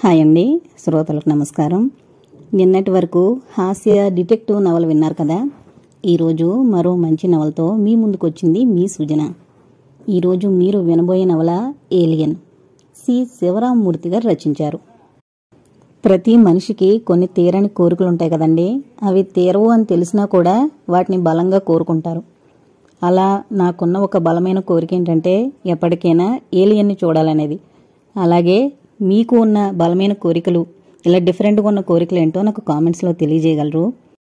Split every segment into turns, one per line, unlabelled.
Hi అండి, శ్రోతలకు నమస్కారం. నిన్నటి వరకు హాస్య డిటెక్టివ్ నవల విన్నారు కదా. ఈరోజు మరో మంచి నవలతో మీ ముందుకు వచ్చింది మీ సృజన. ఈరోజు మీరు వినబోయే నవల ఏలియన్. సి శివరామమూర్తి గారు రచించారు. ప్రతి మనిషికి కొన్ని తీరని కోరికలుంటాయి కదండి. అవి తీరవు అని తెలిసినా కూడా వాటిని బలంగా కోరుకుంటారు. అలా నాకున్న ఒక బలమైన కోరిక ఏంటంటే ఎప్పటికైనా ఏలియన్ని చూడాలనేది. అలాగే మీకు ఉన్న బలమైన కోరికలు, ఇలా డిఫరెంట్గా ఉన్న కోరికలు ఏంటో నాకు కామెంట్స్లో తెలియజేయగలరు.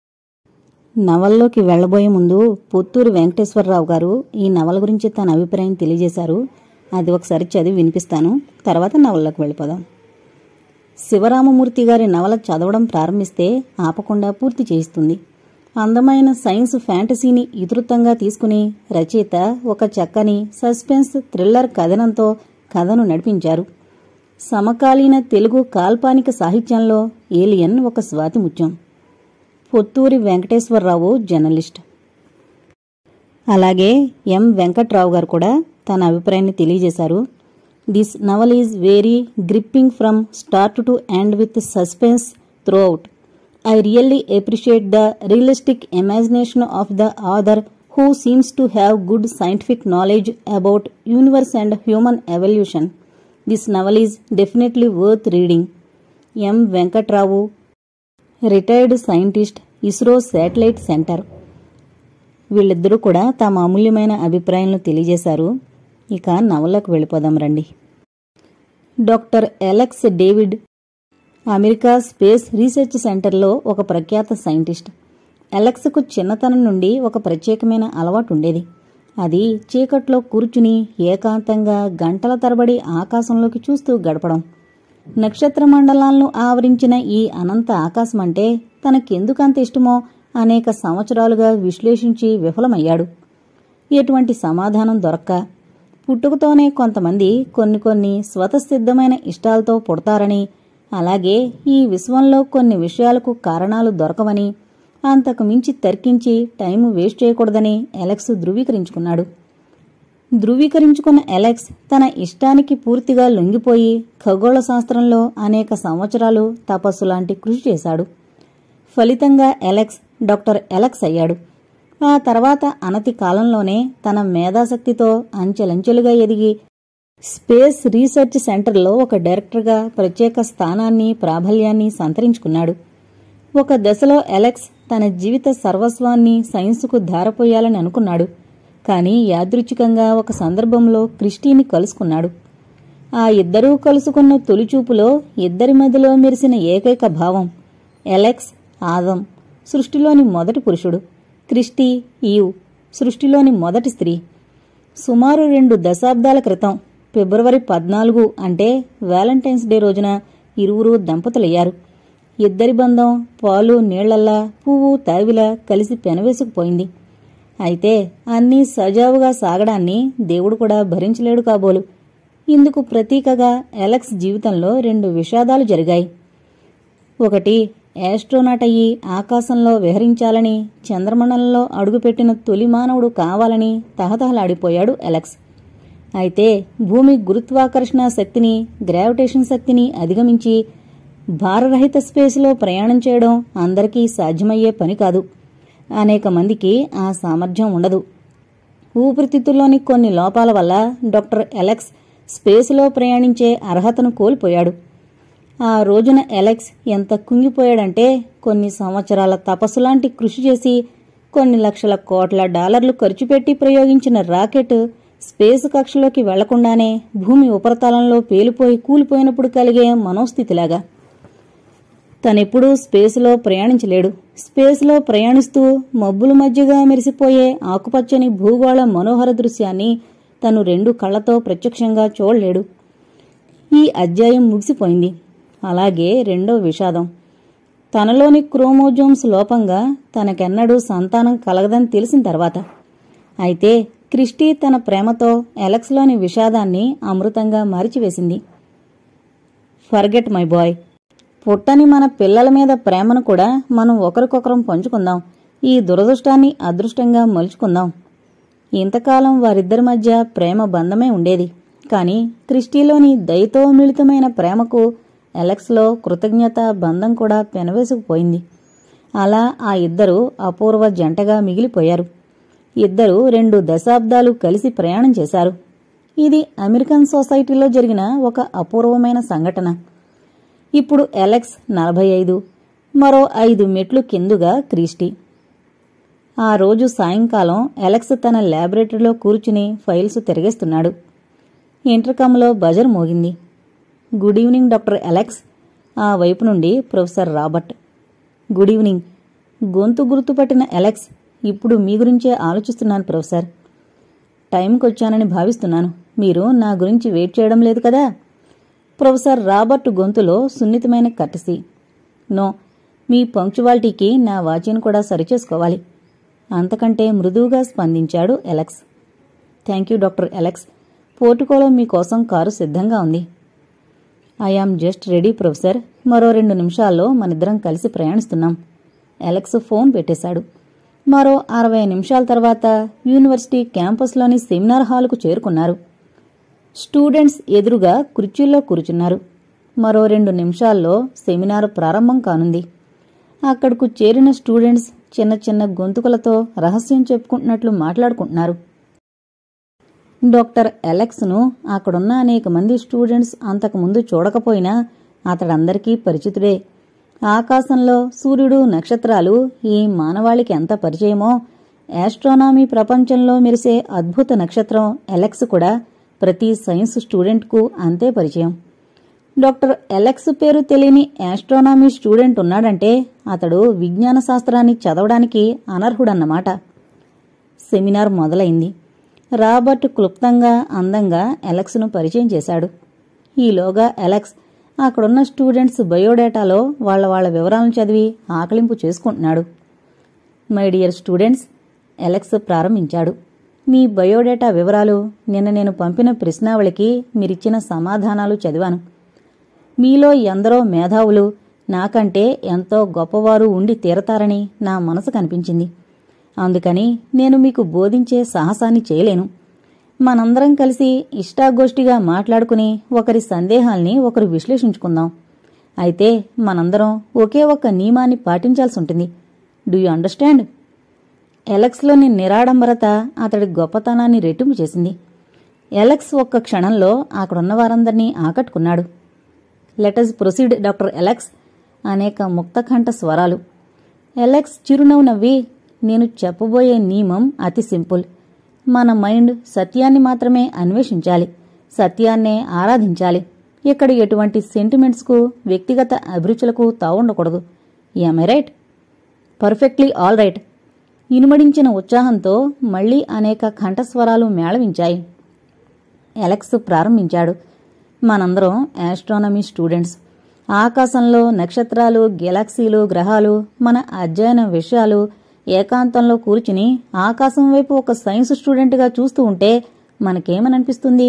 నవల్లోకి వెళ్లబోయే ముందు పుత్తూరు వెంకటేశ్వరరావు గారు ఈ నవల గురించి తన అభిప్రాయం తెలియజేశారు. అది ఒకసారి చదివి వినిపిస్తాను, తర్వాత నవల్లోకి వెళ్ళిపోదాం. శివరామమూర్తి గారి నవల చదవడం ప్రారంభిస్తే ఆపకుండా పూర్తి చేయిస్తుంది. అందమైన సైన్స్ ఫ్యాంటసీని ఇతివృత్తంగా తీసుకుని రచయిత ఒక చక్కని సస్పెన్స్ థ్రిల్లర్ కథనంతో కథను నడిపించారు. సమకాలీన తెలుగు కాల్పనిక సాహిత్యంలో ఏలియన్ ఒక స్వాతిముత్యం. పుత్తూరి వెంకటేశ్వరరావు జర్నలిస్ట్. అలాగే ఎం వెంకట్రావు గారు కూడా తన అభిప్రాయాన్ని తెలియజేశారు. This novel is very gripping from start to end with suspense throughout. I really appreciate the realistic imagination of the author who seems to have good scientific knowledge about universe and human evolution. This novel is definitely worth reading. M. Venkatravu, retired scientist, ISRO Satellite Center. వీళ్ళిద్దరూ కూడా తమ అమూల్యమైన అభిప్రాయాలను తెలియజేశారు. ఇక నవలకు వెళ్ళిపోదాం రండి. Doctor Alex David America space research సెంటర్లో ఒక ప్రఖ్యాత సైంటిస్ట్. అలెక్స్కు చిన్నతనం నుండి ఒక ప్రత్యేకమైన అలవాటు ఉండేది. అది చీకట్లో కూర్చుని ఏకాంతంగా గంటల తరబడి ఆకాశంలోకి చూస్తూ గడపడం. నక్షత్ర మండలాలను ఆవరించిన ఈ అనంత ఆకాశమంటే తనకెందుకంత ఇష్టమో అనేక సంవత్సరాలుగా విశ్లేషించి విఫలమయ్యాడు. ఎటువంటి సమాధానం దొరక్క పుట్టుకతోనే కొంతమంది కొన్ని స్వతసిద్ధమైన ఇష్టాలతో పుడతారని, అలాగే ఈ విశ్వంలో కొన్ని విషయాలకు కారణాలు దొరకవని, అంతకు మించి తర్కించి టైము వేస్ట్ చేయకూడదని అలెక్స్ ధృవీకరించుకున్నాడు. ధృవీకరించుకున్న అలెక్స్ తన ఇష్టానికి పూర్తిగా లొంగిపోయి ఖగోళ శాస్త్రంలో అనేక సంవత్సరాలు తపస్సు లాంటి కృషి చేశాడు. ఫలితంగా అలెక్స్ డాక్టర్ అలెక్స్ అయ్యాడు. ఆ తర్వాత అనతి కాలంలోనే తన మేధాశక్తితో అంచెలంచెలుగా ఎదిగి స్పేస్ రీసెర్చ్ సెంటర్లో ఒక డైరెక్టర్గా ప్రత్యేక స్థానాన్ని, ప్రాబల్యాన్ని సంతరించుకున్నాడు. ఒక దశలో అలెక్స్ తన జీవిత సర్వస్వాన్ని సైన్సుకు ధారపోయాలని అనుకున్నాడు. కానీ యాదృచ్ఛికంగా ఒక సందర్భంలో క్రిస్టీని కలుసుకున్నాడు. ఆ ఇద్దరూ కలుసుకున్న తొలిచూపులో ఇద్దరి మధ్యలో మెరిసిన ఏకైక భావం అలెక్స్ ఆదం, సృష్టిలోని మొదటి పురుషుడు, క్రిస్టీ ఈవ్, సృష్టిలోని మొదటి స్త్రీ. సుమారు 2 దశాబ్దాల క్రితం ఫిబ్రవరి 14 అంటే వ్యాలంటైన్స్ డే రోజున ఇరువురు దంపతులయ్యారు. ఇద్దరి బంధం పాలు నీళ్లల్లా, పువ్వు తావిలా కలిసి పెనవేసుకుపోయింది. అయితే అన్నీ సజావుగా సాగడాన్ని దేవుడు కూడా భరించలేడు కాబోలు. ఇందుకు ప్రతీకగా అలెక్స్ జీవితంలో 2 విషాదాలు జరిగాయి. ఒకటి, యాస్ట్రోనాట్ అయ్యి ఆకాశంలో విహరించాలని, చంద్రమండలంలో అడుగుపెట్టిన తొలి మానవుడు కావాలని తహతహలాడిపోయాడు అలెక్స్. అయితే భూమి గురుత్వాకర్షణ శక్తిని, గ్రావిటేషన్ శక్తిని అధిగమించి భారరహిత స్పేస్లో ప్రయాణం చేయడం అందరికీ సాధ్యమయ్యే పని కాదు. అనేక మందికి ఆ సామర్థ్యం ఉండదు. ఊపిరితిత్తుల్లోని కొన్ని లోపాల వల్ల డాక్టర్ అలెక్స్ స్పేస్లో ప్రయాణించే అర్హతను కోల్పోయాడు. ఆ రోజున అలెక్స్ ఎంత కుంగిపోయాడంటే కొన్ని సంవత్సరాల తపస్సులాంటి కృషి చేసి కొన్ని లక్షల కోట్ల డాలర్లు ఖర్చు పెట్టి ప్రయోగించిన రాకెట్ స్పేస్ కక్షలోకి వెళ్లకుండానే భూమి ఉపరితలంలో పేలిపోయి కూలిపోయినప్పుడు కలిగే మనోస్థితిలాగా. తనెప్పుడూ స్పేస్లో ప్రయాణించలేడు. స్పేస్లో ప్రయాణిస్తూ మబ్బుల మధ్యగా మెరిసిపోయే ఆకుపచ్చని భూగోళ మనోహర దృశ్యాన్ని తను 2 కళ్లతో ప్రత్యక్షంగా చూడలేడు. ఈ అధ్యాయం ముగిసిపోయింది. అలాగే రెండో విషాదం. తనలోని క్రోమోజోమ్స్ లోపంగా తనకెన్నడూ సంతానం కలగదని తెలిసిన తర్వాత. అయితే క్రిస్టీ తన ప్రేమతో అలెక్స్లోని విషాదాన్ని అమృతంగా మార్చివేసింది. Forget my boy. పుట్టని మన పిల్లల మీద ప్రేమను కూడా మనం ఒకరికొకరం పంచుకుందాం. ఈ దురదృష్టాన్ని అదృష్టంగా మలుచుకుందాం. ఇంతకాలం వారిద్దరి మధ్య ప్రేమ బంధమే ఉండేది. కాని క్రిస్టీలోని దయతో మిళితమైన ప్రేమకు ఎలెక్స్లో కృతజ్ఞత బంధం కూడా పెనవేసుకుపోయింది. అలా ఆ ఇద్దరు అపూర్వ జంటగా మిగిలిపోయారు. ఇద్దరు 2 దశాబ్దాలు కలిసి ప్రయాణం చేశారు. ఇది అమెరికన్ సొసైటీలో జరిగిన ఒక అపూర్వమైన సంఘటన. ఇప్పుడు ఎలెక్స్ 45, మరో 5 మెట్లు కిందుగా క్రిస్టీ. ఆ రోజు సాయంకాలం ఎలెక్స్ తన ల్యాబొరేటరీలో కూర్చుని ఫైల్స్ తిరగేస్తున్నాడు. ఇంటర్కమ్లో బజర్ మోగింది. Good evening doctor Alex. ఆ వైపు నుండి ప్రొఫెసర్ రాబర్ట్. Good evening. గొంతు గుర్తుపట్టిన ఎలెక్స్, ఇప్పుడు మీ గురించే ఆలోచిస్తున్నాను ప్రొఫెసర్. టైంకి వచ్చానని భావిస్తున్నాను. మీరు నా గురించి వెయిట్ చేయడం లేదు కదా? ప్రొఫెసర్ రాబర్ట్ గొంతులో సున్నితమైన కర్టసీ. నో, మీ పంక్చువాలిటీకి నా వాచీని కూడా సరిచేసుకోవాలి. అంతకంటే మృదువుగా స్పందించాడు Alex. Thank you doctor Alex. పోర్టుకోలో మీకోసం కారు సిద్ధంగా ఉంది. I am just ready professor. మరో 2 నిమిషాల్లో మనిద్దరం కలిసి ప్రయాణిస్తున్నాం. ఎలెక్స్ ఫోన్ పెట్టేశాడు. మరో 60 నిమిషాల తర్వాత యూనివర్సిటీ క్యాంపస్లోని సెమినార్ హాలుకు చేరుకున్నారు. స్టూడెంట్స్ ఎదురుగా కుర్చీల్లో కూర్చున్నారు. మరో 2 నిమిషాల్లో సెమినార్ ప్రారంభం కానుంది. అక్కడకు చేరిన స్టూడెంట్స్ చిన్న చిన్న గొంతుకులతో రహస్యం చెప్పుకుంటున్నట్లు మాట్లాడుకుంటున్నారు. డాక్టర్ ఎలెక్స్ను అక్కడున్న అనేక మంది స్టూడెంట్స్ అంతకుముందు చూడకపోయినా అతడందరికీ పరిచితుడే. ఆకాశంలో సూర్యుడు, నక్షత్రాలు ఈ మానవాళికి ఎంత పరిచయమో, యాస్ట్రానమీ ప్రపంచంలో మెరిసే అద్భుత నక్షత్రం ఎలెక్స్ కూడా ప్రతి సైన్స్ స్టూడెంట్కు అంతే పరిచయం. డాక్టర్ ఎలెక్స్ పేరు తెలియని యాస్ట్రానమీ స్టూడెంట్ ఉన్నాడంటే అతడు విజ్ఞాన శాస్త్రాన్ని చదవడానికి అనర్హుడన్నమాట. సెమినార్ మొదలైంది. రాబర్ట్ క్లుప్తంగా, అందంగా ఎలెక్స్ను పరిచయం చేశాడు. ఈలోగా ఎలెక్స్ అక్కడున్న స్టూడెంట్స్ బయోడేటాలో వాళ్ళ వివరాలను చదివి ఆకలింపు చేసుకుంటున్నాడు. మై డియర్ స్టూడెంట్స్, ఎలెక్స్ ప్రారంభించాడు. మీ బయోడేటా వివరాలు నిన్న నేను పంపిన ప్రశ్నావళికి మీరిచ్చిన సమాధానాలు చదివాను. మీలో ఎందరో మేధావులు నాకంటే ఎంతో గొప్పవారు ఉండి తీరతారని నా మనసు కనిపించింది. అందుకని నేను మీకు బోధించే సాహసాన్ని చేయలేను. మనందరం కలిసి ఇష్టాగోష్ఠిగా మాట్లాడుకుని ఒకరి సందేహాల్ని ఒకరు విశ్లేషించుకుందాం. అయితే మనందరం ఒకే ఒక్క నియమాన్ని పాటించాల్సి ఉంటుంది. Do you understand? ఎలెక్స్లోని నిరాడంబరత అతడి గొప్పతనాన్ని రెట్టింపు చేసింది. ఎలెక్స్ ఒక్క క్షణంలో అక్కడున్న వారందరినీ ఆకట్టుకున్నాడు. Let us proceed doctor Alex. అనేక ముక్తకంఠ స్వరాలు. ఎలెక్స్ చిరునవ్వు నవ్వి, నేను చెప్పబోయే నియమం అతి సింపుల్. మన మైండ్ సత్యాన్ని మాత్రమే అన్వేషించాలి, సత్యాన్నే ఆరాధించాలి. ఇక్కడ ఎటువంటి సెంటిమెంట్స్కు, వ్యక్తిగత అభిరుచులకు తావుండకూడదు. Am I right? Perfectly all right. ఇనుమడించిన ఉత్సాహంతో మళ్లీ అనేక కంఠస్వరాలు మేళవించాయి. ఎలెక్స్ ప్రారంభించాడు. మనందరం యాస్ట్రానమీ స్టూడెంట్స్. ఆకాశంలో నక్షత్రాలు, గెలాక్సీలు, గ్రహాలు, మన అధ్యయన విషయాలు ఏకాంతంలో కూర్చుని ఆకాశం వైపు ఒక సైన్స్ స్టూడెంట్గా చూస్తూ ఉంటే మనకేమనిపిస్తుంది?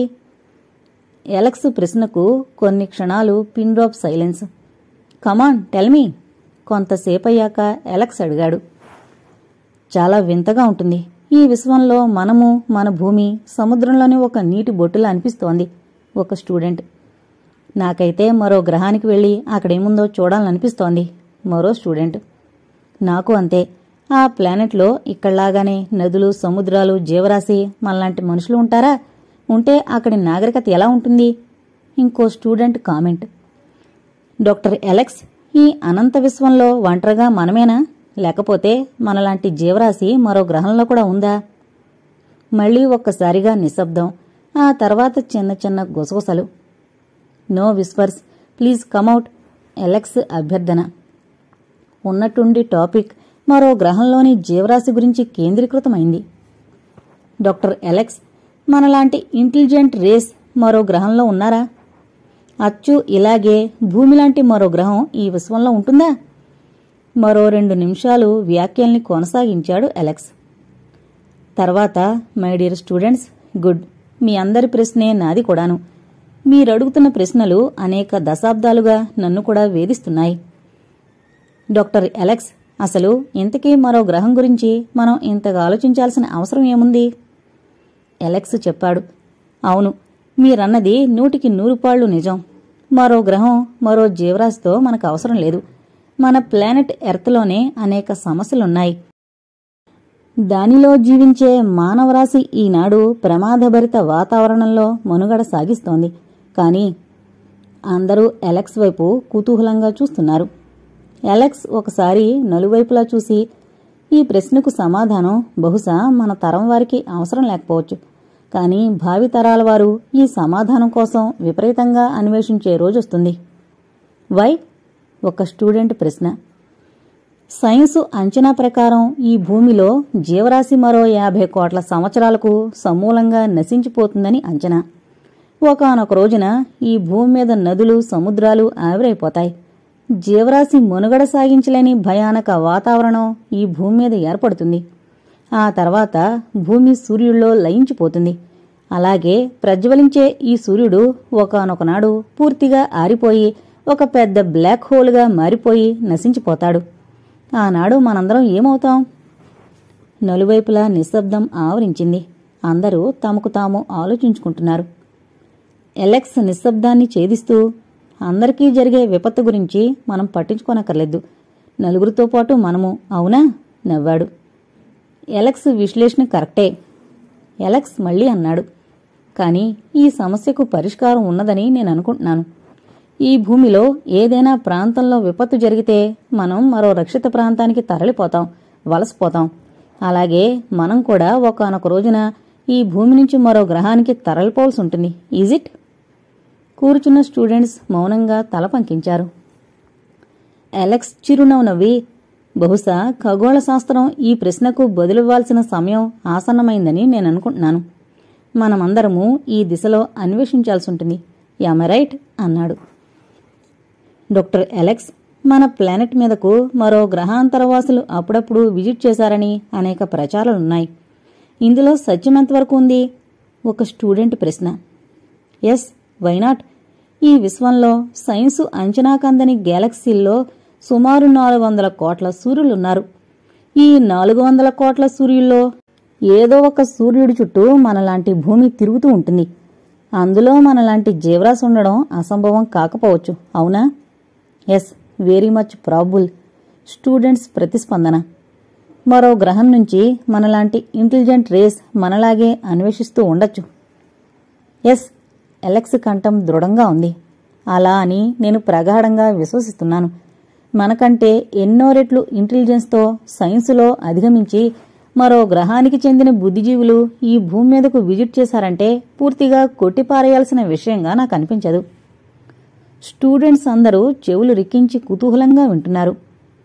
ఎలెక్స్ ప్రశ్నకు కొన్ని క్షణాలు pin drop silence. Come on tell me. కొంతసేపయ్యాక ఎలెక్స్ అడిగాడు. చాలా వింతగా ఉంటుంది. ఈ విశ్వంలో మనము, మన భూమి సముద్రంలోని ఒక నీటి బొట్టులా అనిపిస్తోంది. ఒక స్టూడెంట్. నాకైతే మరో గ్రహానికి వెళ్ళి అక్కడేముందో చూడాలనిపిస్తోంది. మరో స్టూడెంట్. నాకు అంతే. ఆ ప్లానెట్లో ఇక్కడలాగానే నదులు, సముద్రాలు, జీవరాశి, మనలాంటి మనుషులు ఉంటారా? ఉంటే అక్కడి నాగరికత ఎలా ఉంటుంది? ఇంకో స్టూడెంట్ కామెంట్. డాక్టర్ ఎలెక్స్, ఈ అనంత విశ్వంలో ఒంటరిగా మనమేనా? లేకపోతే మనలాంటి జీవరాశి మరో గ్రహంలో కూడా ఉందా? మళ్లీ ఒక్కసారిగా నిశ్శబ్దం. ఆ తర్వాత చిన్న చిన్న గుసగుసలు. No whispers, please come out. Alex అభ్యర్థన. ఉన్నట్టుండి టాపిక్ మరో గ్రహంలోని జీవరాశి గురించి కేంద్రీకృతమైంది. డాక్టర్ ఎలెక్స్, మనలాంటి ఇంటెలిజెంట్ రేస్ మరో గ్రహంలో ఉన్నారా? అచ్చు ఇలాగే భూమిలాంటి మరో గ్రహం ఈ విశ్వంలో ఉంటుందా? మరో 2 నిమిషాలు వ్యాఖ్యల్ని కొనసాగించాడు ఎలెక్స్. తర్వాత, మై డియర్ స్టూడెంట్స్, గుడ్. మీ అందరి ప్రశ్నే నాది కూడాను. మీరడుగుతున్న ప్రశ్నలు అనేక దశాబ్దాలుగా నన్ను కూడా వేధిస్తున్నాయి. డాక్టర్ ఎలెక్స్, అసలు ఇంతకీ మరో గ్రహం గురించి మనం ఇంతగా ఆలోచించాల్సిన అవసరం ఏముంది? ఎలెక్స్ చెప్పాడు. అవును, మీరన్నది 100కి 100 పాళ్లు నిజం. మరో గ్రహం, మరో జీవరాశితో మనకు అవసరం లేదు. మన ప్లానెట్ ఎర్త్లోనే అనేక సమస్యలున్నాయి. దానిలో జీవించే మానవరాశి ఈనాడు ప్రమాదభరిత వాతావరణంలో మనుగడ సాగిస్తోంది. కానీ అందరూ అలెక్స్ వైపు కుతూహలంగా చూస్తున్నారు. అలెక్స్ ఒకసారి నలువైపులా చూసి, ఈ ప్రశ్నకు సమాధానం బహుశా మన తరం వారికి అవసరం లేకపోవచ్చు, కానీ భావితరాల వారు ఈ సమాధానం కోసం విపరీతంగా అన్వేషించే రోజొస్తుంది. వై? ఒక స్టూడెంట్ ప్రశ్న. సైన్సు అంచనా ప్రకారం ఈ భూమిలో జీవరాశి మరో 50 కోట్ల సంవత్సరాలకు సమూలంగా నశించిపోతుందని అంచనా. ఒకానొక రోజున ఈ భూమి మీద నదులు, సముద్రాలు ఆవిరైపోతాయి. జీవరాశి మనుగడ సాగించలేని భయానక వాతావరణం ఈ భూమి మీద ఏర్పడుతుంది. ఆ తర్వాత భూమి సూర్యుడిలో లయించిపోతుంది. అలాగే ప్రజ్వలించే ఈ సూర్యుడు ఒకానొకనాడు పూర్తిగా ఆరిపోయి ఒక పెద్ద బ్లాక్ హోల్గా మారిపోయి నశించిపోతాడు. ఆనాడు మనందరం ఏమవుతాం? నలువైపులా నిశ్శబ్దం ఆవరించింది. అందరూ తమకు తాము ఆలోచించుకుంటున్నారు. అలెక్స్ నిశ్శబ్దాన్ని ఛేదిస్తూ, అందరికీ జరిగే విపత్తు గురించి మనం పట్టించుకోనక్కర్లేదు, నలుగురితో పాటు మనము, అవునా? నవ్వాడు. అలెక్స్ విశ్లేషణ కరెక్టే. అలెక్స్ మళ్లీ అన్నాడు, కానీ ఈ సమస్యకు పరిష్కారం ఉన్నదని నేను అనుకుంటున్నాను. ఈ భూమిలో ఏదైనా ప్రాంతంలో విపత్తు జరిగితే మనం మరో రక్షిత ప్రాంతానికి తరలిపోతాం, వలసపోతాం. అలాగే మనం కూడా ఒకానొక రోజున ఈ భూమి నుంచి మరో గ్రహానికి తరలిపోవాల్సి ఉంటుంది. Is it? కూర్చున్న స్టూడెంట్స్ మౌనంగా తల పంకించారు. అలెక్స్ చిరునవ్వు నవ్వి, బహుశా ఖగోళ శాస్త్రం ఈ ప్రశ్నకు బదులివ్వాల్సిన సమయం ఆసన్నమైందని నేననుకుంటున్నాను. మనమందరము ఈ దిశలో అన్వేషించాల్సి ఉంటుంది. Am right? అన్నాడు. డాక్టర్ అలెక్స్, మన ప్లానెట్ మీదకు మరో గ్రహాంతరవాసులు అప్పుడప్పుడు విజిట్ చేశారని అనేక ప్రచారాలున్నాయి. ఇందులో సత్యమెంతవరకు ఉంది? ఒక స్టూడెంట్ ప్రశ్న. Yes, why not? ఈ విశ్వంలో సైన్సు అంచనాకందని గ్యాలక్సీల్లో సుమారు 400 కోట్ల సూర్యులున్నారు. ఈ 400 కోట్ల సూర్యుల్లో ఏదో ఒక సూర్యుడి చుట్టూ మనలాంటి భూమి తిరుగుతూ ఉంటుంది. అందులో మనలాంటి జీవరాశి ఉండడం అసంభవం కాకపోవచ్చు, అవునా? Yes, very much probable. Students ప్రతిస్పందన. మరో గ్రహం నుంచి మనలాంటి ఇంటెలిజెంట్ రేస్ మనలాగే అన్వేషిస్తూ ఉండొచ్చు. ఎస్, అలెక్స్ కంఠం దృఢంగా ఉంది. అలా అని నేను ప్రగాఢంగా విశ్వసిస్తున్నాను. మనకంటే ఎన్నో రెట్లు ఇంటెలిజెన్స్తో సైన్సులో అధిగమించి మరో గ్రహానికి చెందిన బుద్ధిజీవులు ఈ భూమి మీదకు విజిట్ చేశారంటే పూర్తిగా కొట్టిపారేయాల్సిన విషయంగా నాకు అనిపించదు. స్టూడెంట్స్ అందరూ చెవులు రిక్కించి కుతూహలంగా వింటున్నారు.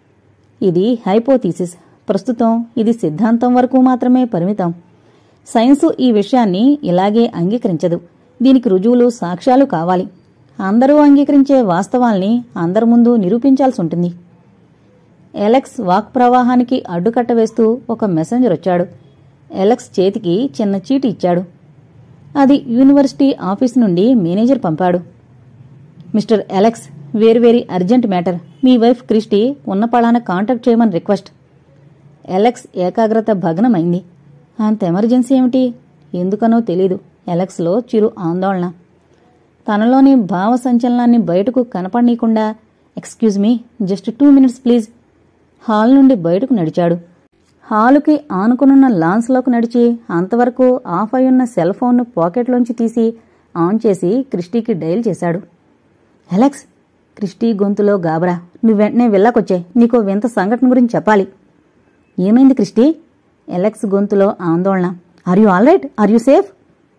ఇది హైపోథీసిస్. ప్రస్తుతం ఇది సిద్ధాంతం వరకు మాత్రమే పరిమితం. సైన్సు ఈ విషయాన్ని ఇలాగే అంగీకరించదు. దీనికి రుజువులు, సాక్ష్యాలు కావాలి. అందరూ అంగీకరించే వాస్తవాల్ని అందరి ముందు నిరూపించాల్సి ఉంటుంది. అలెక్స్ వాక్ ప్రవాహానికి అడ్డుకట్ట వేస్తూ ఒక మెసెంజర్ వచ్చాడు. అలెక్స్ చేతికి చిన్న చీటి ఇచ్చాడు. అది యూనివర్సిటీ ఆఫీస్ నుండి మేనేజర్ పంపాడు. Mister Alex, very urgent matter. మీ వైఫ్ క్రిస్టీ ఉన్న పళాన కాంటాక్ట్ చేయమని రిక్వెస్ట్. అలెక్స్ ఏకాగ్రత భగ్నమైంది. అంత ఎమర్జెన్సీ ఏమిటి? ఎందుకనో తెలీదు. అలెక్స్లో చిరు ఆందోళన. తనలోని భావ సంచలనాన్ని బయటకు కనపడనీయకుండా, excuse me, just 2 minutes please. Hall నుండి బయటకు నడిచాడు. హాలుకి ఆనుకునున్న లాన్స్లోకి నడిచి అంతవరకు ఆఫ్ అయ్యున్న సెల్ ఫోన్ను పాకెట్లోంచి తీసి ఆన్ చేసి క్రిస్టీకి డయల్ చేశాడు. అలెక్స్, క్రిస్టీ గొంతులో గాబరా. నువ్వు వెంటనే వెళ్ళకొచ్చే, నీకో వింత సంఘటన గురించి చెప్పాలి. ఏమైంది క్రిస్టీ? అలెక్స్ గొంతులో ఆందోళన. Are you all right? Are you safe?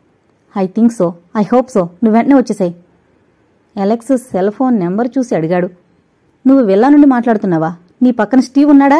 I think so, I hope so. నువ్వు వెంటనే వచ్చేసాయి. అలెక్స్ సెల్ ఫోన్ నెంబర్ చూసి అడిగాడు. నువ్వు విల్లా నుండి మాట్లాడుతున్నావా? నీ పక్కన స్టీవ్ ఉన్నాడా?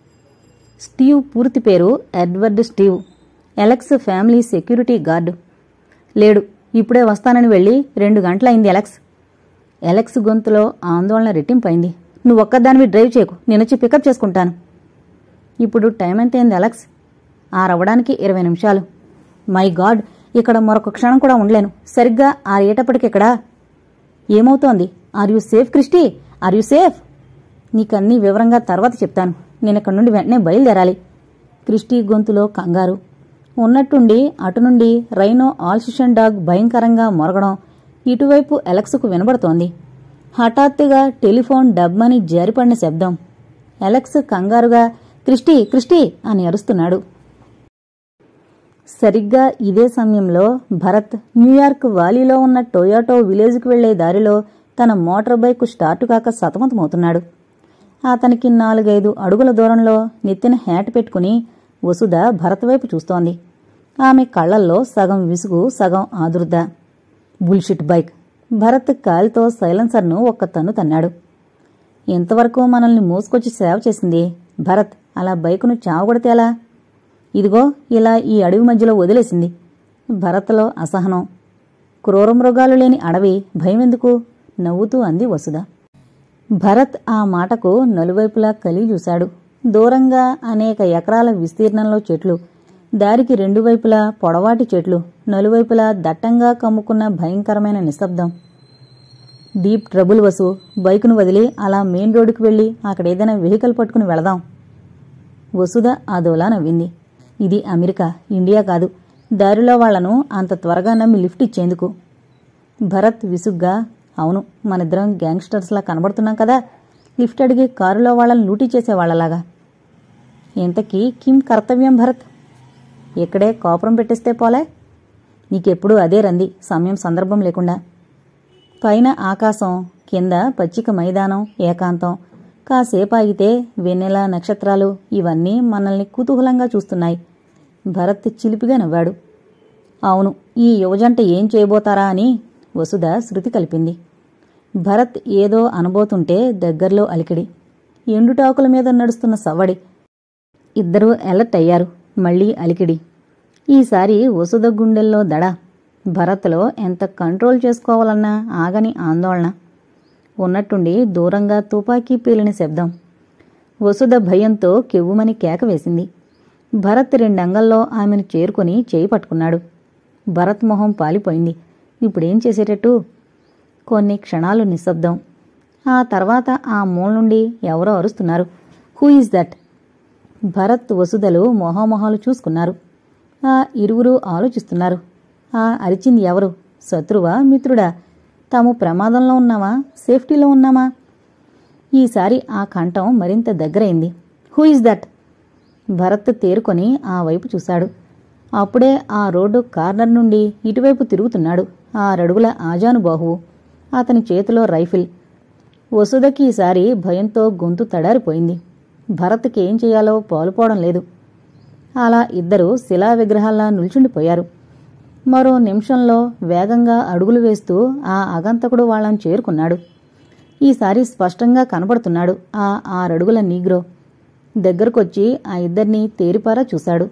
స్టీవ్ పూర్తి పేరు Edward Steve. Alex family security guard. లేడు, ఇప్పుడే వస్తానని వెళ్ళి 2 గంటలైంది అలెక్స్. అలెక్స్ గొంతులో ఆందోళన రెట్టింపైంది. నువ్వు ఒక్కదానివి డ్రైవ్ చేయకు, నేనొచ్చి పికప్ చేసుకుంటాను. ఇప్పుడు టైం ఎంతైంది అలెక్స్? 6 అవ్వడానికి 20 నిమిషాలు. మై గాడ్, ఇక్కడ మరొక క్షణం కూడా ఉండలేను. సరిగ్గా 6 అయ్యేటప్పటికిక్కడ ఏమవుతోంది? Are you safe Christie? Are you safe? నీకన్నీ వివరంగా తర్వాత చెప్తాను. నేనిక్కడి నుండి వెంటనే బయలుదేరాలి. క్రిస్టీ గొంతులో కంగారు. ఉన్నట్టుండి అటు నుండి రైనో ఆల్సిషన్ డాగ్ భయంకరంగా మొరగడం, ఇటువైపు అలెక్స్కు వినబడుతోంది. హఠాత్తుగా టెలిఫోన్ డబ్మని జారిపడిన శబ్దం. అలెక్స్ కంగారుగా క్రిస్టీ క్రిస్టీ అని అరుస్తున్నాడు. సరిగ్గా ఇదే సమయంలో భరత్ న్యూయార్క్ వాలీలో ఉన్న టొయాటో విలేజ్కు వెళ్లే దారిలో తన మోటార్ బైక్ స్టార్టు కాక సతమతమవుతున్నాడు. అతనికి 4-5 అడుగుల దూరంలో నెత్తిన హ్యాట్ పెట్టుకుని వసుధ భరత్ వైపు చూస్తోంది. ఆమె కళ్లల్లో సగం విసుగు, సగం ఆదుర్ద. Bullshit bike. భరత్ కాలితో సైలెన్సర్ను ఒక్క తన్ను తన్నాడు. ఎంతవరకు మనల్ని మోసుకొచ్చి సేవ చేసింది. భరత్, అలా బైకును చావగొడితేలా? ఇదిగో ఇలా ఈ అడవి మధ్యలో వదిలేసింది. భరత్లో అసహనం. క్రూరమృగాలు లేని అడవి, భయమెందుకు? నవ్వుతూ అంది వసుధ. భరత్ ఆ మాటకు నలువైపులా కలిగి చూశాడు. దూరంగా అనేక ఎకరాల విస్తీర్ణంలో చెట్లు, దారికి 2 వైపులా పొడవాటి చెట్లు, నలువైపులా దట్టంగా కమ్ముకున్న భయంకరమైన నిశ్శబ్దం. Deep trouble Vasu. బైకును వదిలి అలా మెయిన్ రోడ్డుకు వెళ్లి అక్కడేదైనా వెహికల్ పట్టుకుని వెళదాం. వసుధ అదోలా నవ్వింది. ఇది అమెరికా, ఇండియా కాదు. దారిలో వాళ్లను అంత త్వరగా నమ్మి లిఫ్ట్ ఇచ్చేందుకు. భరత్ విసుగ్గా, అవును, మనిద్దరం గ్యాంగ్స్టర్స్లా కనబడుతున్నాం కదా, లిఫ్ట్ అడిగి కారులో వాళ్ళని లూటీ చేసేవాళ్లలాగా. ఎంతకీ కిం కర్తవ్యం భరత్? ఇక్కడే కాపురం పెట్టేస్తే పోలే? నీకెప్పుడూ అదే రంది, సమయం సందర్భం లేకుండా. పైన ఆకాశం, కింద పచ్చిక మైదానం, ఏకాంతం. కాసేపాగితే వెన్నెల, నక్షత్రాలు ఇవన్నీ మనల్ని కుతూహలంగా చూస్తున్నాయి. భరత్ చిలిపిగా నవ్వాడు. అవును, ఈ యువజంట ఏం చేయబోతారా అని వసుధ శృతి కలిపింది. భరత్ ఏదో అనబోతుంటే దగ్గర్లో అలికిడి. ఎండుటాకుల మీద నడుస్తున్న సవ్వడి. ఇద్దరూ అలర్ట్ అయ్యారు. మళ్లీ అలికిడి. ఈసారి వసుధ గుండెల్లో దడ. భరత్లో ఎంత కంట్రోల్ చేసుకోవాలన్నా ఆగని ఆందోళన. ఉన్నట్టుండి దూరంగా తుపాకీ పేలిన శబ్దం. వసుధ భయంతో కెవ్వుమని కేక వేసింది. భరత్ 2 అంగల్లో ఆమెను చేరుకుని చేయి పట్టుకున్నాడు. భరత్ మొహం పాలిపోయింది. ఇప్పుడేం చేసేటట్టు? కొన్ని క్షణాలు నిశ్శబ్దం. ఆ తర్వాత ఆ మూల నుండి ఎవరో అరుస్తున్నారు. Who is that? భరత్, వసుధలు మొహామొహాలు చూసుకున్నారు. ఆ ఇరువురు ఆలోచిస్తున్నారు. ఆ అరిచింది ఎవరు? శత్రువా, మిత్రుడా? తాము ప్రమాదంలో ఉన్నామా, సేఫ్టీలో ఉన్నామా? ఈసారి ఆ కంఠం మరింత దగ్గరైంది. Who is that? భరత్ తేరుకొని ఆ వైపు చూశాడు. అప్పుడే ఆ రోడ్డు కార్నర్ నుండి ఇటువైపు తిరుగుతున్నాడు 6 అడుగుల ఆజానుబాహువు. అతని చేతిలో రైఫిల్. వసుధకి ఈసారి భయంతో గొంతు తడారిపోయింది. భరత్కి ఏం చేయాలో పాలుపోవడం లేదు. అలా ఇద్దరూ శిలా విగ్రహాల్లా నిల్చుండిపోయారు. మరో నిమిషంలో వేగంగా అడుగులు వేస్తూ ఆ అగంతకుడు వాళ్ళని చేరుకున్నాడు. ఈసారి స్పష్టంగా కనబడుతున్నాడు ఆ 6 అడుగుల నీగ్రో. దగ్గరకొచ్చి ఆ ఇద్దరినీ తేరిపారా చూశాడు.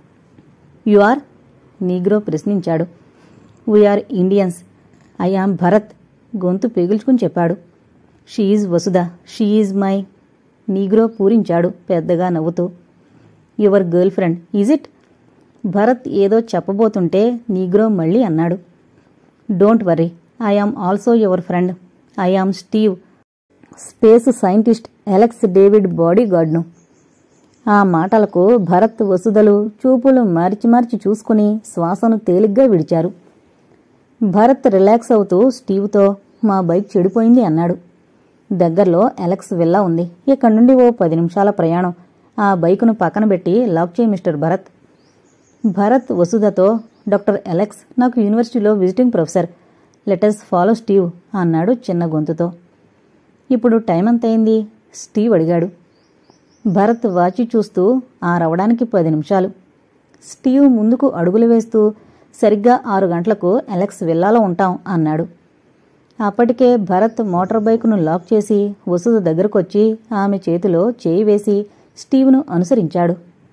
You are? నీగ్రో ప్రశ్నించాడు. We are Indians. I am Bharat. గొంతు పెగిల్చుకుని చెప్పాడు. She is Vasudha. She is my. Negro పూరించాడు పెద్దగా నవ్వుతూ. Your girlfriend is it? Bharat ఏదో చెప్పబోతుంటే నీగ్రో మళ్లీ అన్నాడు. Don't worry, I am also your friend. I am Steve, space scientist Alex David బాడీగార్డ్ను. ఆ మాటలకు భరత్, వసుధలు చూపులు మార్చి మార్చి చూసుకుని శ్వాసను తేలిగ్గా విడిచారు. భరత్ రిలాక్స్ అవుతూ స్టీవ్తో, మా బైక్ చెడిపోయింది అన్నాడు. దగ్గర్లో అలెక్స్ విల్లా ఉంది. ఇక్కడి నుండి ఓ 10 నిమిషాల ప్రయాణం. ఆ బైకును పక్కన పెట్టి లాక్ చేయి మిస్టర్ భరత్. భరత్ వసుధతో, డాక్టర్ అలెక్స్ నాకు యూనివర్సిటీలో visiting professor. Letters follow Steve అన్నాడు చిన్న గొంతుతో. ఇప్పుడు టైం ఎంతయింది? స్టీవ్ అడిగాడు. భరత్ వాచి చూస్తూ, 6 అవడానికి 10 నిమిషాలు. స్టీవ్ ముందుకు అడుగులు వేస్తూ, సరిగ్గా 6 గంటలకు అలెక్స్ విల్లాలో ఉంటాం అన్నాడు. అప్పటికే భరత్ మోటార్ బైకును లాక్ చేసి వసుధ దగ్గరకొచ్చి ఆమె చేతిలో చేయి వేసి స్టీవ్ను అనుసరించాడు.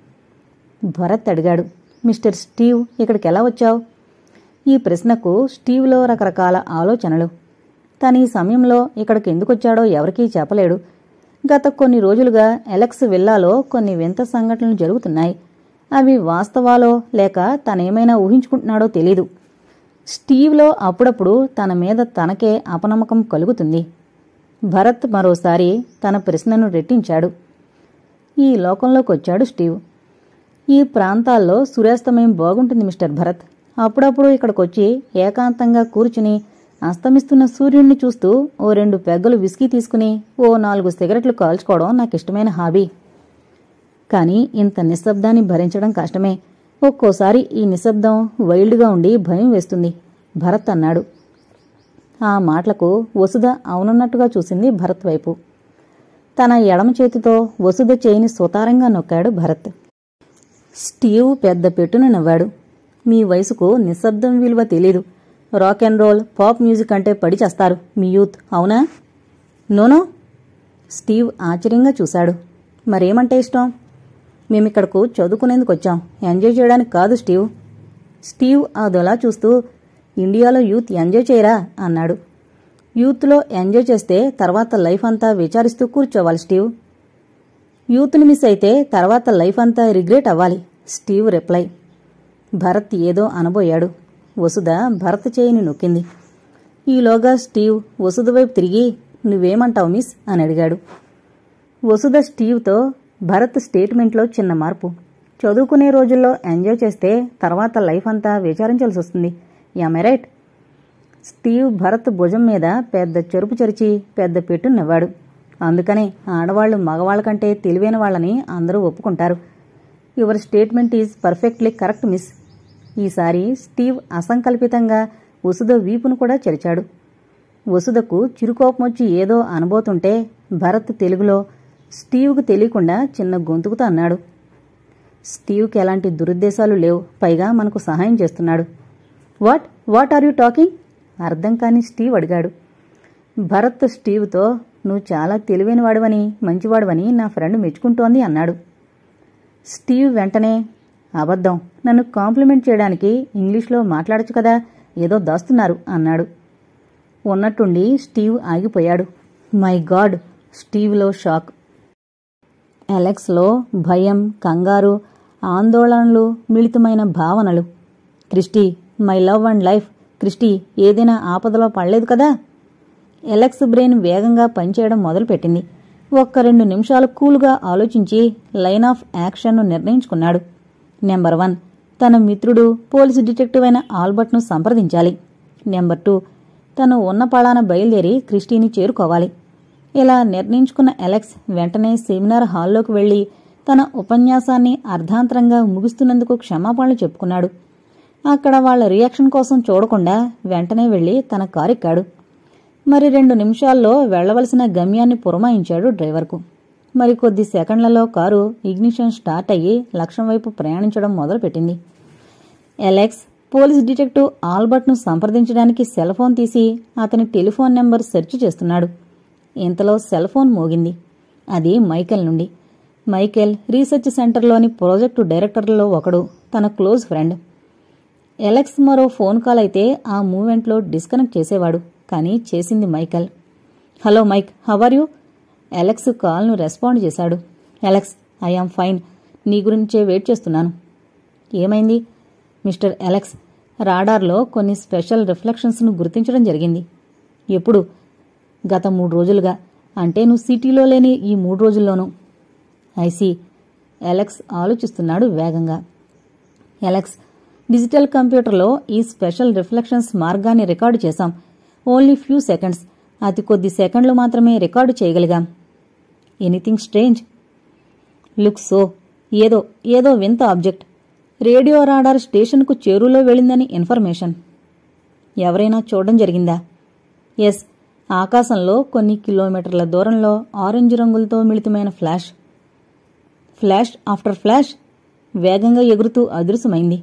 భరత్ అడిగాడు, మిస్టర్ స్టీవ్, ఇక్కడికెలా వచ్చావు? ఈ ప్రశ్నకు స్టీవ్లో రకరకాల ఆలోచనలు. తను ఈ సమయంలో ఇక్కడికి ఎందుకొచ్చాడో ఎవరికీ చెప్పలేడు. గత కొన్ని రోజులుగా అలెక్స్ విల్లాలో కొన్ని వింత సంఘటనలు జరుగుతున్నాయి. అవి వాస్తవాలో లేక తనేమైనా ఊహించుకుంటున్నాడో తెలీదు. స్టీవ్లో అప్పుడప్పుడు తన మీద తనకే అపనమ్మకం కలుగుతుంది. భరత్ మరోసారి తన ప్రశ్నను రెట్టించాడు. ఈ లోకంలోకొచ్చాడు స్టీవ్. ఈ ప్రాంతాల్లో సూర్యాస్తమయం బాగుంటుంది మిస్టర్ భరత్. అప్పుడప్పుడు ఇక్కడికొచ్చి ఏకాంతంగా కూర్చుని అస్తమిస్తున్న సూర్యుడిని చూస్తూ ఓ 2 పెగ్గలు విస్కీ తీసుకుని ఓ 4 సిగరెట్లు కాల్చుకోవడం నాకిష్టమైన హాబీ. కానీ ఇంత నిశ్శబ్దాన్ని భరించడం కష్టమే. ఒక్కోసారి ఈ నిశ్శబ్దం వైల్డ్గా ఉండి భయం వేస్తుంది, భరత్ అన్నాడు. ఆ మాటలకు వసుధ అవునన్నట్టుగా చూసింది భరత్ వైపు. తన ఎడమ చేతితో వసుధ చేయిని సుతారంగా నొక్కాడు భరత్. స్టీవ్ పెద్ద పెట్టున నవ్వాడు. మీ వయసుకు నిశ్శబ్దం విలువ తెలీదు. Rock and roll, pop music అంటే పడి చేస్తారు మీ యూత్, అవునా? నోనో. స్టీవ్ ఆశ్చర్యంగా చూశాడు. మరేమంటే ఇష్టం? మేమిక్కడకు చదువుకునేందుకు వచ్చాం, ఎంజాయ్ చేయడానికి కాదు స్టీవ్. స్టీవ్ అదోలా చూస్తూ, ఇండియాలో యూత్ ఎంజాయ్ చేయరా అన్నాడు. యూత్లో ఎంజాయ్ చేస్తే తర్వాత లైఫ్ అంతా విచారిస్తూ కూర్చోవాలి స్టీవ్. యూత్ని మిస్ అయితే తర్వాత లైఫ్ అంతా రిగ్రెట్ అవ్వాలి, స్టీవ్ రిప్లై. భరత్ ఏదో అనబోయాడు. వసుధ భరత్ చేయిని నొక్కింది. ఈలోగా స్టీవ్ వసుధ వైపు తిరిగి, నువ్వేమంటావు మిస్ అని అడిగాడు. వసుధ స్టీవ్తో, భరత్ స్టేట్మెంట్లో చిన్న మార్పు. చదువుకునే రోజుల్లో ఎంజాయ్ చేస్తే తర్వాత లైఫ్ అంతా విచారించాల్సి వస్తుంది. Am I right? Steve Bharat భుజం మీద పెద్ద చెరుపు చరిచి పెద్ద పెట్టు నవ్వాడు. అందుకనే ఆడవాళ్లు మగవాళ్ల కంటే తెలివైన వాళ్ళని అందరూ ఒప్పుకుంటారు. Your statement is perfectly correct miss. ఈసారి స్టీవ్ అసంకల్పితంగా వసుధ వీపును కూడా చెరిచాడు. వసుధకు చిరుకోపమొచ్చి ఏదో అనబోతుంటే భరత్ తెలుగులో స్టీవ్కు తెలియకుండా చిన్న గొంతుకుతో అన్నాడు. స్టీవ్కి ఎలాంటి దురుద్దేశాలు లేవు, పైగా మనకు సహాయం చేస్తున్నాడు. What are you talking? అర్థం కాని స్టీవ్ అడిగాడు. భరత్ స్టీవ్తో, నువ్వు చాలా తెలివైనవాడివని మంచివాడివని నా ఫ్రెండ్ మెచ్చుకుంటోంది అన్నాడు. స్టీవ్ వెంటనే, అబద్ధం, నన్ను కాంప్లిమెంట్ చేయడానికి ఇంగ్లీష్లో మాట్లాడచ్చు కదా, ఏదో దాస్తున్నారు అన్నాడు. ఉన్నట్టుండి స్టీవ్ ఆగిపోయాడు. My God! స్టీవ్లో షాక్. అలెక్స్లో భయం, కంగారు, ఆందోళనలు, మిళితమైన భావనలు. Christie, my love and life, Christie ఏదైనా ఆపదలో పడలేదు కదా? అలెక్స్ బ్రెయిన్ వేగంగా పనిచేయడం మొదలుపెట్టింది. 1-2 నిమిషాలు కూల్గా ఆలోచించి లైన్ ఆఫ్ యాక్షన్ను నిర్ణయించుకున్నాడు. నెంబర్ 1, తన మిత్రుడు పోలీసు డిటెక్టివ్ అయిన ఆల్బర్ట్ను సంప్రదించాలి. నెంబర్ 2, తను ఉన్న పళాన బయలుదేరి క్రిస్టీని చేరుకోవాలి. ఇలా నిర్ణయించుకున్న అలెక్స్ వెంటనే సెమినార్ హాల్లోకి వెళ్లి తన ఉపన్యాసాన్ని అర్ధాంతరంగా ముగిస్తున్నందుకు క్షమాపణలు చెప్పుకున్నాడు. అక్కడ వాళ్ల రియాక్షన్ కోసం చూడకుండా వెంటనే వెళ్లి తన కారెక్కాడు. మరి 2 నిమిషాల్లో వెళ్లవలసిన గమ్యాన్ని పురమాయించాడు డ్రైవర్కు. మరికొద్ది సెకండ్లలో కారు ఇగ్నిషన్ స్టార్ట్ అయ్యి లక్ష్యం వైపు ప్రయాణించడం మొదలుపెట్టింది. అలెక్స్ పోలీస్ డిటెక్టివ్ ఆల్బర్ట్ను సంప్రదించడానికి సెల్ ఫోన్ తీసి అతని టెలిఫోన్ నెంబర్ సెర్చ్ చేస్తున్నాడు. ఇంతలో సెల్ ఫోన్ మోగింది. అది మైకేల్ నుండి. మైకేల్ రీసెర్చ్ సెంటర్లోని ప్రాజెక్టు డైరెక్టర్లలో ఒకడు, తన క్లోజ్ ఫ్రెండ్. అలెక్స్ మరో ఫోన్ కాల్ అయితే ఆ మూమెంట్లో డిస్కనెక్ట్ చేసేవాడు, కానీ చేసింది Michael. Hello Mike, how are you? Alex కాల్ను రెస్పాండ్ చేశాడు. అలెక్స్, ఐ యామ్ ఫైన్, నీ గురించే వెయిట్ చేస్తున్నాను. ఏమైంది? మిస్టర్ అలెక్స్, రాడార్లో కొన్ని స్పెషల్ రిఫ్లెక్షన్స్ను గుర్తించడం జరిగింది. ఎప్పుడు? గత 3 రోజులుగా. అంటే నువ్వు సిటీలో లేని ఈ 3 రోజుల్లోనూ. ఐసీ. అలెక్స్ ఆలోచిస్తున్నాడు వేగంగా. అలెక్స్, డిజిటల్ కంప్యూటర్లో ఈ స్పెషల్ రిఫ్లెక్షన్స్ మార్గాన్ని రికార్డు చేశాం. ఓన్లీ ఫ్యూ సెకండ్స్, అతి కొద్ది సెకండ్లు మాత్రమే రికార్డు చేయగలిగాం. Anything strange? Look so. ఏదో వింత ఆబ్జెక్ట్. రేడియో రాడార్ స్టేషన్కు చేరులో వెళ్ళిందని ఇన్ఫర్మేషన్. ఎవరైనా చూడడం జరిగిందా? ఎస్, ఆకాశంలో కొన్ని కిలోమీటర్ల దూరంలో ఆరెంజ్ రంగులతో మిళితమైన ఫ్లాష్. ఫ్లాష్ ఆఫ్టర్ ఫ్లాష్ వేగంగా ఎగురుతూ అదృశ్యమైంది.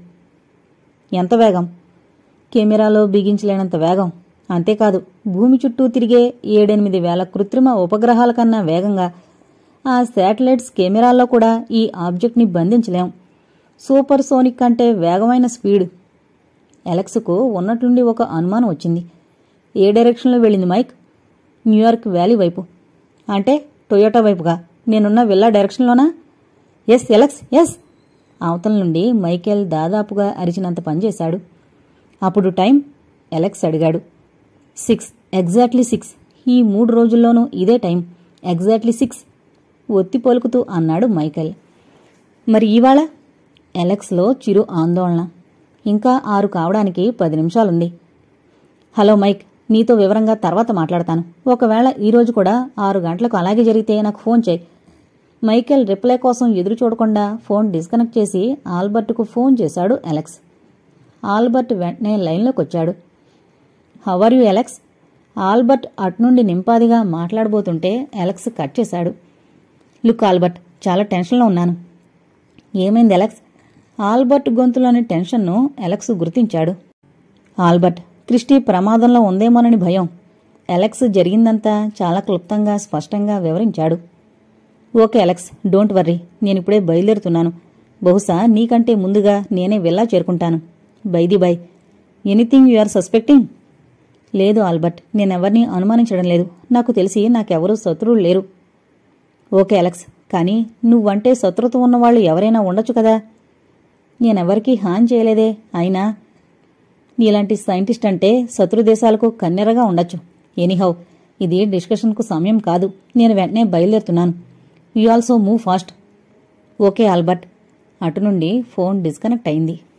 ఎంత వేగం? కెమెరాలో బిగించలేనంత వేగం. అంతేకాదు, భూమి చుట్టూ తిరిగే 7-8 వేల కృత్రిమ ఉపగ్రహాల కన్నా వేగంగా. ఆ శాటిలైట్స్ కెమెరాల్లో కూడా ఈ ఆబ్జెక్ట్ని బంధించలేం. సూపర్ సోనిక్ కంటే వేగమైన స్పీడ్. అలెక్స్కు ఉన్నట్లుండి ఒక అనుమానం వచ్చింది. ఏ డైరెక్షన్లో వెళ్ళింది మైక్? న్యూయార్క్ వ్యాలీ వైపు. అంటే టొయోటా వైపుగా? నేనున్న విల్లా డైరెక్షన్లోనా? Yes Alex, yes. అవతల నుండి మైకేల్ దాదాపుగా అరిచినంత పనిచేశాడు. అప్పుడు టైం? అలెక్స్ అడిగాడు. 6, ఎగ్జాక్ట్లీ 6. ఈ 3 రోజుల్లోనూ ఇదే టైం, ఎగ్జాక్ట్లీ 6 ఒత్తి పలుకుతూ అన్నాడు మైకేల్. మరి ఇవాళ? అలెక్స్లో చిరు ఆందోళన. ఇంకా 6 కావడానికి 10 నిమిషాలుంది. హలో మైక్, నీతో వివరంగా తర్వాత మాట్లాడతాను. ఒకవేళ ఈరోజు కూడా 6 గంటలకు అలాగే జరిగితే నాకు ఫోన్ చేయి. మైకేల్ రిప్లై కోసం ఎదురు చూడకుండా ఫోన్ డిస్కనెక్ట్ చేసి ఆల్బర్ట్కు ఫోన్ చేశాడు అలెక్స్. ఆల్బర్ట్ వెంటనే లైన్లోకి వచ్చాడు. How are you Alex? Albert అటునుండి నింపాదిగా మాట్లాడబోతుంటే అలెక్స్ కట్ చేశాడు. లుక్ ఆల్బర్ట్, చాలా టెన్షన్లో ఉన్నాను. ఏమైంది అలెక్స్? ఆల్బర్ట్ గొంతులోని టెన్షన్ను అలెక్స్ గుర్తించాడు. ఆల్బర్ట్, క్రిస్టీ ప్రమాదంలో ఉందేమోనని భయం. అలెక్స్ జరిగిందంతా చాలా క్లుప్తంగా స్పష్టంగా వివరించాడు. ఓకే అలెక్స్, డోంట్ వర్రీ, నేనిప్పుడే బయలుదేరుతున్నాను. బహుశా నీకంటే ముందుగా నేనే వెళ్ళా చేరుకుంటాను. By the by, anything you are suspecting? లేదు ఆల్బర్ట్, నేనెవరినీ అనుమానించడం లేదు. నాకు తెలిసి నాకెవరూ శత్రువులు లేరు. ఓకే అలెక్స్, కానీ నువ్వంటే శత్రుత్వం ఉన్నవాళ్లు ఎవరైనా ఉండొచ్చు కదా? నేనెవరికీ హాని చేయలేదే. అయినా నీలాంటి సైంటిస్ట్ అంటే శత్రుదేశాలకు కన్నెరగా ఉండొచ్చు. ఎనీహౌ, ఇది డిస్కషన్కు సమయం కాదు. నేను వెంటనే బయలుదేరుతున్నాను. You also move fast. Okay Albert. అటు నుండి ఫోన్ డిస్కనెక్ట్ అయింది.